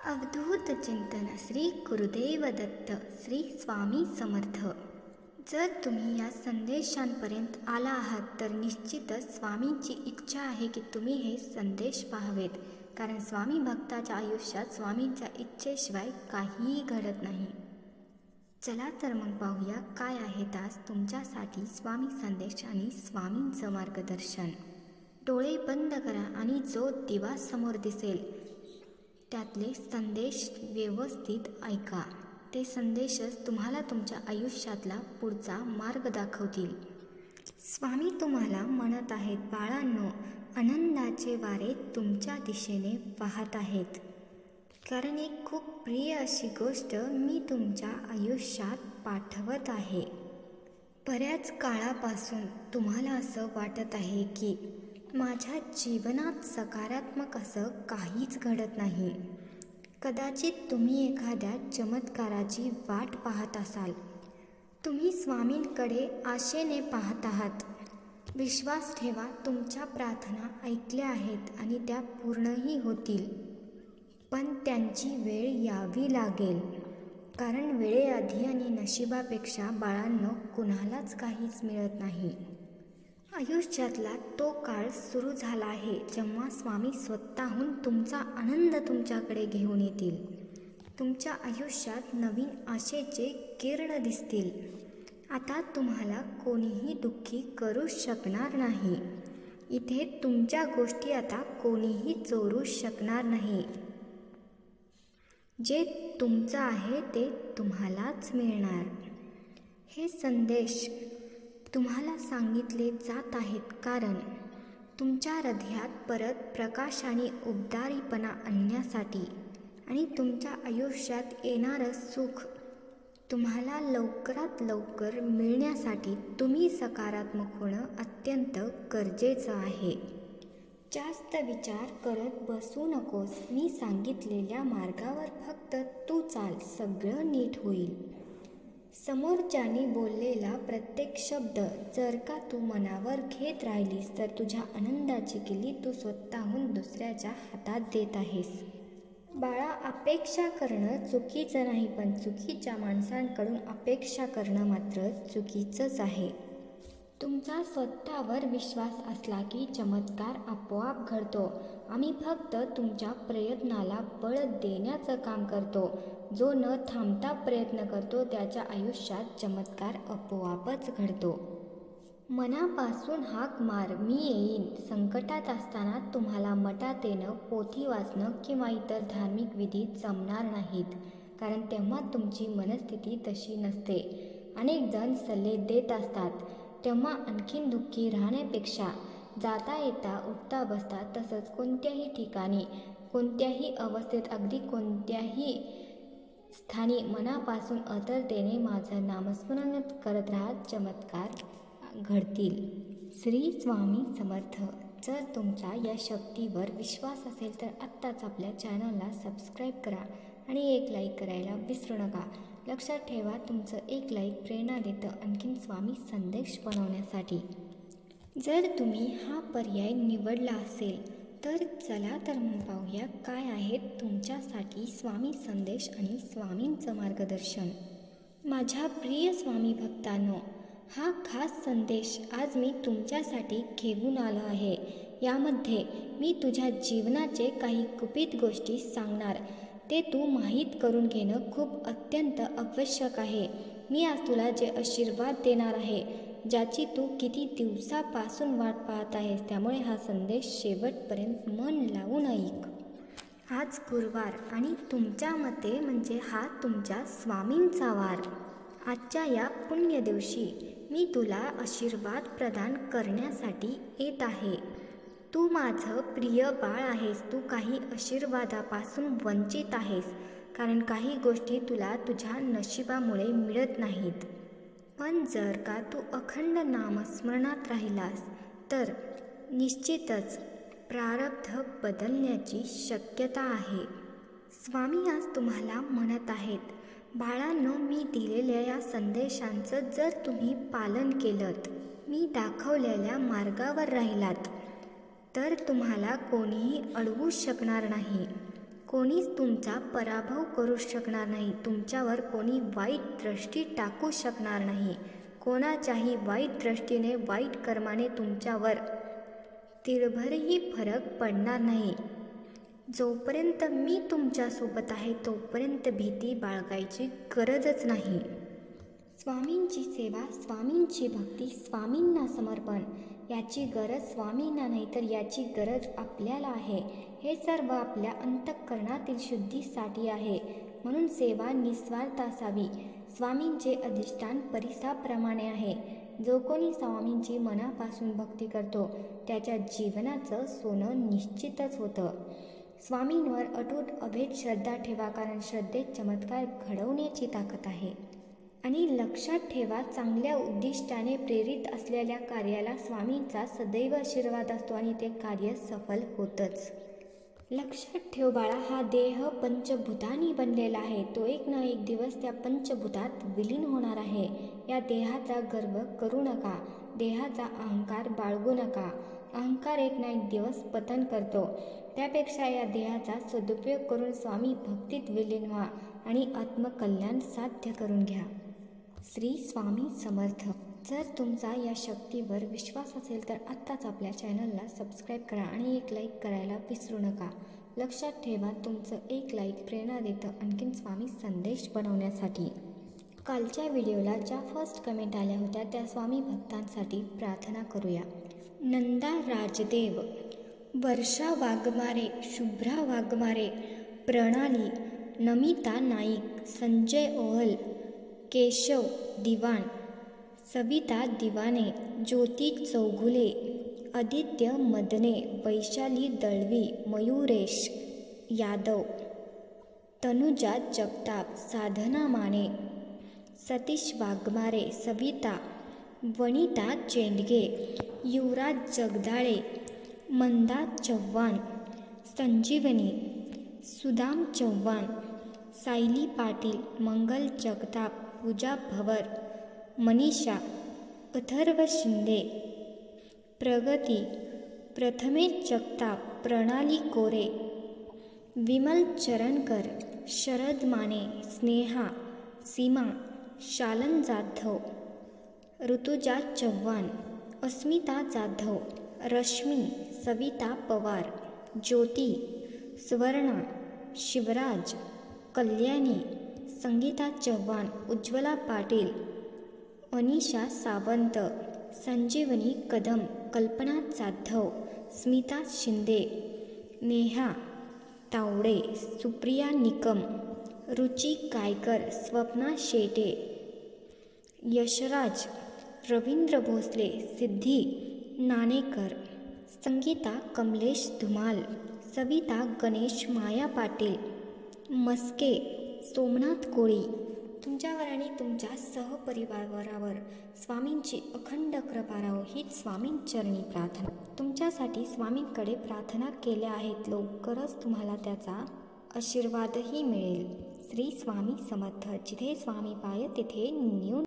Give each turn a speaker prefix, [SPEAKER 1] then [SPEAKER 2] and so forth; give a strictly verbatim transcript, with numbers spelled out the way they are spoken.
[SPEAKER 1] अवधूत चिंतन श्री गुरुदेव दत्त श्री स्वामी समर्थ। जर तुम्ही या संदेशांपर्यंत आला आहात तर निश्चितच स्वामींची इच्छा आहे की तुम्ही हे संदेश पाहावेत, कारण स्वामी भक्ताच्या आयुष्यात स्वामींच्या इच्छेशिवाय काहीही घडत नाही। चला तर मग पाहूया काय आहेत आज तुमच्यासाठी स्वामी संदेश आणि स्वामींचं मार्गदर्शन। डोळे बंद करा आणि जो दिवा समोर दिसेल त्यातले संदेश व्यवस्थित ऐका। ते संदेशच तुम्हाला तुमच्या आयुष्यातला पुढचा मार्ग दाखवतील। स्वामी तुम्हाला म्हणत आहेत, बाळांनो, आनंदाचे वारे तुमच्या दिशेने वाहत आहेत, कारण एक खूप प्रिय अशी गोष्ट मी तुमच्या आयुष्यात पाठवत आहे। बऱ्याच काळापासून तुम्हाला असं वाटत आहे की माझ्या जीवनात सकारात्मक असं काहीच घडत नाही। कदाचित तुम्ही एखाद्या चमत्काराची वाट पाहत असाल। तुम्ही स्वामींकडे आशेने पाहत आहात। विश्वास ठेवा, तुमच्या प्रार्थना ऐकल्या आहेत आणि त्या पूर्णही होतील, पण त्यांची वेळ यावी लागेल, कारण वेळेआधी आणि नशिबापेक्षा बाळांनो कुणालाच काहीच मिळत नाही। आयुष्यातला तो काळ सुरू झाला आहे जेव्हा स्वामी स्वतःहून तुमचा आनंद तुमच्याकडे घेऊन येतील। तुमच्या आयुष्यात नवीन आशेचे किरण दिसतील। आता तुम्हाला कोणीही दुःखी करू शकणार नाही। इथे तुमच्या गोष्टी आता कोणीही चोरू शकणार नाही। जे तुमचं आहे ते तुम्हालाच मिळणार। हे संदेश तुम्हाला सांगितले जात आहेत कारण तुमच्या हृदयात परत प्रकाश आणि उबदारीपणा आणण्यासाठी आणि तुमच्या आयुष्यात येणारं सुख तुम्हाला लवकरात लवकर मिळण्यासाठी तुम्ही सकारात्मक होणं अत्यंत गरजेचं आहे। जास्त विचार करत बसू नकोस। मी सांगितलेल्या मार्गावर फक्त तू चाल, सगळं नीट होईल। समोरच्याने बोललेला प्रत्येक शब्द जर का तू मनावर घेत राहिलीस तर तुझ्या आनंदाची किल्ली तू स्वतःहून दुसऱ्याच्या हातात देत आहेस। बाळा, अपेक्षा करणं चुकीचं नाही, पण चुकीच्या माणसांकडून अपेक्षा करणं मात्र चुकीचंच आहे। तुमचा स्वतःवर विश्वास असला की चमत्कार आपोआप घडतो। आम्ही फक्त तुमच्या प्रयत्नाला बळ देण्याचं काम करतो। जो न थांबता प्रयत्न करतो त्याच्या आयुष्यात चमत्कार आपोआपच घडतो। मनापासून हाक मार, मी येईन। संकटात असताना तुम्हाला मठात येणं, पोथी वाचणं किंवा इतर धार्मिक विधी जमणार नाहीत, कारण तेव्हा तुमची मनस्थिती तशी नसते। अनेक जण सल्ले देत असतात, तेव्हा आणखीन दुःखी राहण्यापेक्षा जाता येता उठता बसता तसंच कोणत्याही ठिकाणी कोणत्याही अवस्थेत अगदी कोणत्याही स्थानी मनापासून आर्द्रतेने माझं नामस्मरण करत राहा, चमत्कार घडतील। श्री स्वामी समर्थ। जर तुमचा या शक्तीवर विश्वास असेल तर आत्ताच आपल्या चॅनलला सबस्क्राईब करा आणि एक लाईक करायला विसरू नका। लक्षात ठेवा, तुमचं एक लाईक प्रेरणा देतं आणखीन स्वामी संदेश बनवण्यासाठी। जर तुम्ही हा पर्याय निवडला असेल तर चला तर मग पाहूया काय आहेत तुमच्यासाठी स्वामी संदेश आणि स्वामींचं मार्गदर्शन। माझ्या प्रिय स्वामी भक्तांनो, हा खास संदेश आज मी तुमच्यासाठी घेऊन आलो आहे। यामध्ये मी तुझ्या जीवनाचे काही गुपित गोष्टी सांगणार, ते तू माहीत करून घेणं खूप अत्यंत आवश्यक आहे। मी आज तुला जे आशीर्वाद देणार आहे, ज्याची तू किती दिवसापासून वाट पाहत आहेस, त्यामुळे हा संदेश शेवटपर्यंत मन लावून ऐक। आज गुरुवार आणि तुमच्या मते म्हणजे हा तुमच्या स्वामींचा वार। आजच्या या पुण्य दिवशी मी तुला आशीर्वाद प्रदान करण्यासाठी येत आहे। तू माझं प्रिय बाळ आहेस। तू काही आशीर्वादापासून वंचित आहेस, कारण काही गोष्टी तुला तुझ्या नशिबामुळे मिळत नाहीत। पण जर का तू अखंड नामस्मरणात राहिलास तर निश्चितच प्रारब्ध बदलण्याची शक्यता आहे। स्वामी आज तुम्हाला म्हणत आहेत, बाळांनो, मी दिलेल्या या संदेशांचं जर तुम्ही पालन केलंत, मी दाखवलेल्या मार्गावर राहिलात तर तुम्हाला कोणीही अडवू शकणार नाही। कोणीच तुमचा पराभव करू शकणार नाही. तुमच्यावर कोणी वाईट दृष्टी टाकू शकणार नाही. कोणाच्याही वाईट दृष्टीने, वाईट कर्माने तुमच्यावर तिळभरही फरक पडणार नाही. जोपर्यंत मी तुमच्यासोबत आहे तोपर्यंत भीती बाळगायची गरजच नाही. स्वामींची सेवा, स्वामींची भक्ती, स्वामींना समर्पण याची गरज स्वामींना नाही तर याची गरज आपल्याला आहे. हे सर्व आपल्या अंतःकरणातील शुद्धीसाठी आहे. म्हणून सेवा निस्वार्थ असावी. स्वामींचे अधिष्ठान परिसाप्रमाणे आहे. जो कोणी स्वामींची मनापासून भक्ती करतो त्याच्या जीवनाचं सोनं निश्चितच होतं. स्वामींवर अटूट अभेद श्रद्धा ठेवा, कारण श्रद्धेत चमत्कार घडवण्याची ताकद आहे. आणि लक्षात ठेवा, चांगल्या उद्दिष्टाने प्रेरित असलेल्या कार्याला स्वामींचा सदैव आशीर्वाद असतो आणि ते कार्य सफल होतंच. लक्षात ठेव बाळा, हा देह पंचभूतांनी बनलेला आहे. तो एक ना एक दिवस त्या पंचभूतात विलीन होणार आहे. या देहाचा गर्व करू नका. देहाचा अहंकार बाळगू नका. अहंकार एक ना एक दिवस पतन करतो. त्यापेक्षा या देहाचा सदुपयोग करून स्वामी भक्तीत विलीन व्हा आणि आत्मकल्याण साध्य करून घ्या. श्री स्वामी समर्थ. जर तुमचा या शक्तीवर विश्वास असेल तर आत्ताच आपल्या चॅनलला सबस्क्राईब करा आणि एक लाईक करायला विसरू नका. लक्षात ठेवा, तुमचं एक लाईक प्रेरणा देतं आणखीन स्वामी संदेश बनवण्यासाठी. कालच्या व्हिडिओला ज्या फर्स्ट कमेंट आल्या होत्या त्या स्वामी भक्तांसाठी प्रार्थना करूया. नंदा राजदेव, वर्षा वाघमारे, शुभ्रा वाघमारे, प्रणाली, नमिता नाईक, संजय ओहल, केशव दिवाण, सविता दिवाने, ज्योती चौगुले, आदित्य मदने, वैशाली दळवी, मयुरेश यादव, तनुजा जगताप, साधना माने, सतीश वाघमारे, सविता, वनिता चेंडगे, युवराज जगदाळे, मंदा चव्हाण, संजीवनी, सुदाम चव्हाण, सायली पाटील, मंगल जगताप, पूजा भवर, मनीषा, अथर्व शिंदे, प्रगती, प्रथमेश जगताप, प्रणाली कोरे, विमल चरणकर, शरद माने, स्नेहा, सीमा, शालन जाधव, ऋतुजा चव्हाण, अस्मिता जाधव, रश्मी, सविता पवार, ज्योती, सुवर्णा, शिवराज, कल्याणी, संगीता चव्हाण, उज्ज्वला पाटील, अनिशा सावंत, संजीवनी कदम, कल्पना जाधव, स्मिता शिंदे, नेहा तावडे, सुप्रिया निकम, रुची गायकर, स्वप्ना शेटे, यशराज, रवींद्र भोसले, सिद्धी नाणेकर, संगीता कमलेश धुमाल, सविता गणेश, माया पाटील, मस्के, सोमनाथ कोळी. तुमच्यावर आणि तुमच्या सहपरिवारावर स्वामींची अखंड कृपा राहो हीच स्वामींचरणी प्रार्थना. तुमच्यासाठी स्वामींकडे प्रार्थना केल्या आहेत. लवकरच तुम्हाला त्याचा आशीर्वादही मिळेल. श्री स्वामी समर्थ. जिथे स्वामी पाय तिथे न्यू